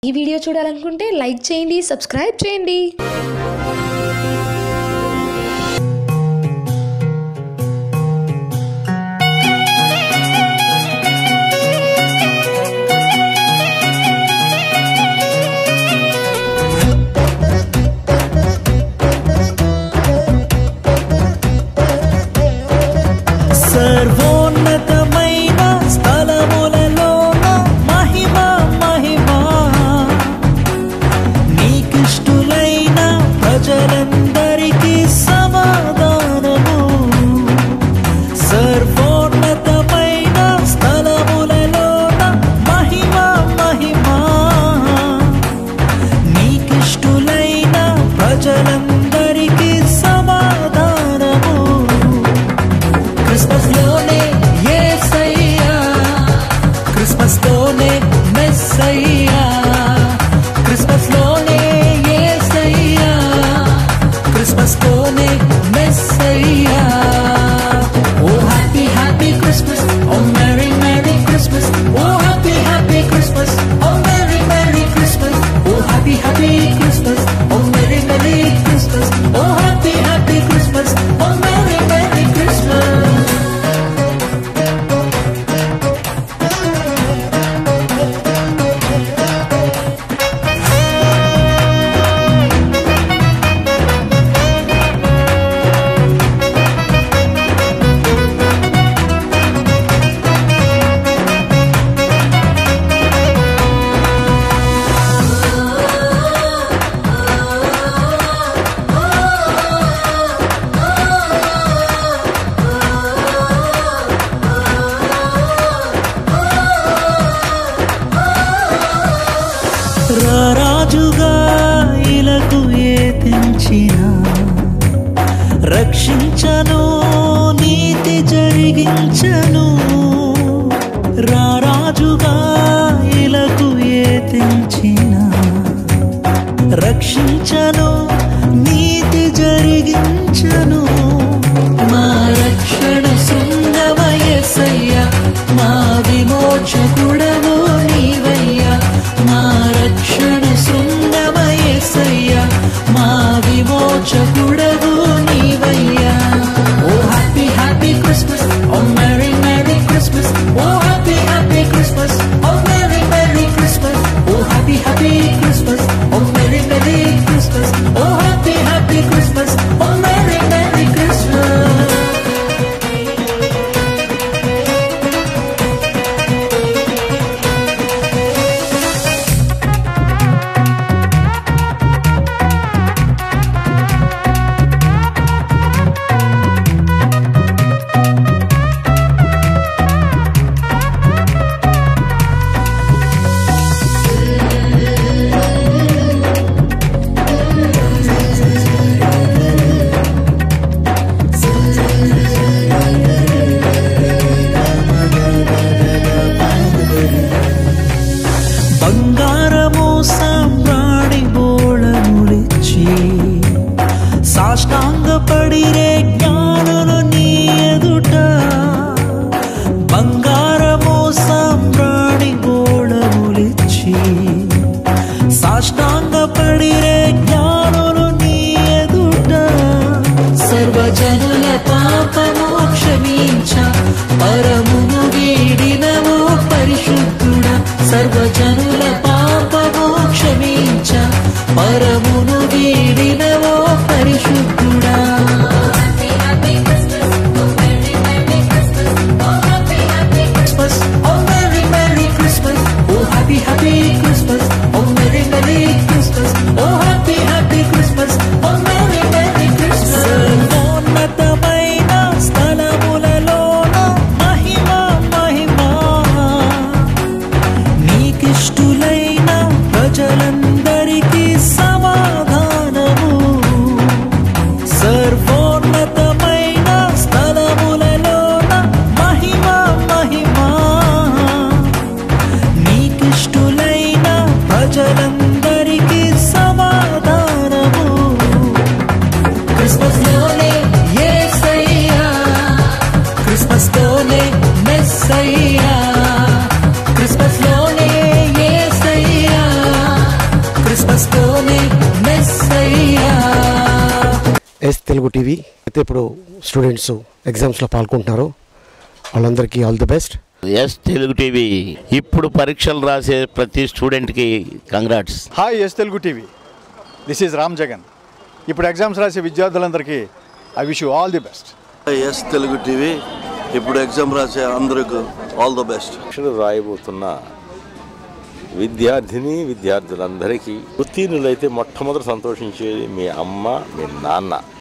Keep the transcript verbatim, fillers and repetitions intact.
ఈ వీడియో చూడాలనుకుంటే లైక్ చేయండి, సబ్స్క్రైబ్ చేయండి. సర్వోన్నతమైన స్థలములలోన మహిమ మహిమ నీకిష్టులైన ప్రజలందరికీ సమాధానము. సర్వోన్నతమైన స్థలములలోన మహిమ మహిమ నీకిష్టులైన ప్రజలందరికీ సమాధానము. క్రిస్మస్ లోనే యేసయ్యా, క్రిస్మస్ లోనే మెస్సయ్యా, క్రిస్మస్ లోనే యేసయ్యా, క్రిస్మస్ లోనే మెస్సయ్యా. Oh happy happy Christmas, oh merry merry Christmas, oh happy happy Christmas, oh merry merry Christmas, oh happy happy Christmas, oh merry merry Christmas, oh happy happy Christmas, oh merry merry Christmas. రారాజుగా ఇలకు ఏ తెంచిన రక్షించను, నీతి జరిగించను. రారాజుగా ఇలకు ఏ తెంచిన రక్షించను, నీతి జరిగించను. మా రక్షణ శృంగమ యేసయ్యా, మా విమోచకుడవు నీవయ్యా. మా రక్షణ శృంగమ యేసయ్యా, మా విమోచకుడవు నీవయ్యా. Oh happy happy Christmas, oh merry merry Christmas, oh happy happy Christmas, oh merry merry Christmas, oh happy happy Christmas, oh merry merry Christmas, oh happy happy Christmas, oh merry merry Christmas. బంగారము సామ్రాణి బోళములిచ్చి సాష్టాంగపడిరే జ్ఞానులు నీ ఎదుట. బంగారము సామ్రాణి బోళములిచ్చి సాష్టాంగపడిరే జ్ఞానులు నీ ఎదుట. సర్వజనుల పాపము క్షమించ పరమును వీడినవు పరిశుద్ధుడా. సర్వజనుల పాపము క్షమించ పరమును వీడినవో పరిశుద్ధుడా. Christmas, oh merry merry Christmas, oh happy happy Christmas, oh merry merry Christmas, oh happy happy Christmas, oh merry merry Christmas. సర్వోన్నతమైన స్థలములలోన మహిమ మహిమ నీకిష్టులైన ప్రజలందరికీ సమాధానము. సర్వోన్నతమైన స్థలములలోన మహిమ మహిమ నీకిష్టులైన ప్రజలందరికీ సమాధానము. క్రిస్మస్ లోనే యేసయ్యా, క్రిస్మస్ లోనే మెస్సయ్యా, క్రిస్మస్ లోనే యేసయ్యా, ఎస్ తెలుగు టీవీ అయితే ఇప్పుడు స్టూడెంట్స్ ఎగ్జామ్స్లో పాల్గొంటున్నారు. వాళ్ళందరికీ all the best. S Telugu TV ఇప్పుడు పరీక్షలు రాసే ప్రతి స్టూడెంట్కి congrats. Hi S Telugu TV, this is Ram Jagan. ఇప్పుడు ఎగ్జామ్స్ రాసే విద్యార్థులందరికీ I wish you all the best. S Telugu TV ఇప్పుడు ఎగ్జామ్ రాసే అందరికీ ఆల్ ద బెస్ట్. రాయబోతున్న విద్యార్థిని విద్యార్థులందరికీ ఉత్తీర్ణులైతే మొట్టమొదటి సంతోషించేది మీ అమ్మ, మీ నాన్న.